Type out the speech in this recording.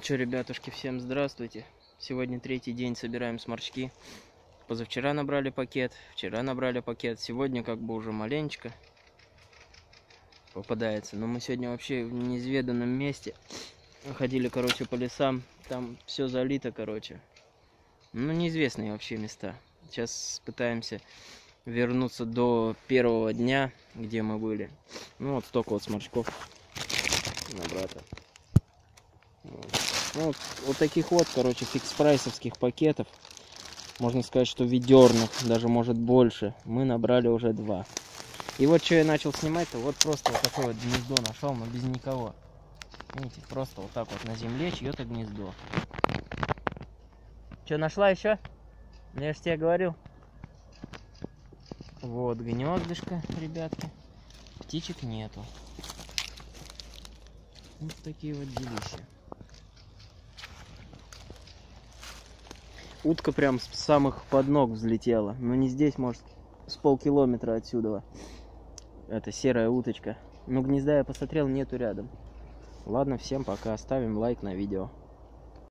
Че, ребятушки, всем здравствуйте. Сегодня третий день собираем сморчки. Позавчера набрали пакет, вчера набрали пакет. Сегодня как бы уже маленечко попадается. Но мы сегодня вообще в неизведанном месте. Ходили, короче, по лесам. Там все залито, короче. Ну, неизвестные вообще места. Сейчас пытаемся вернуться до первого дня, где мы были. Ну, вот столько вот сморчков на брата. Ну, вот таких вот, короче, фикс-прайсовских пакетов. Можно сказать, что ведерных, даже может больше. Мы набрали уже 2. И вот что я начал снимать-то, вот просто вот такое вот гнездо нашел, но без никого. Видите, просто вот так вот на земле чье-то гнездо. Что, нашла еще? Я же тебе говорил. Вот гнездышко, ребятки. Птичек нету. Вот такие вот делища. Утка прям с самых подног взлетела. Но не здесь, может, с полкилометра отсюда. Это серая уточка. Но гнезда я посмотрел, нету рядом. Ладно, всем пока. Ставим лайк на видео.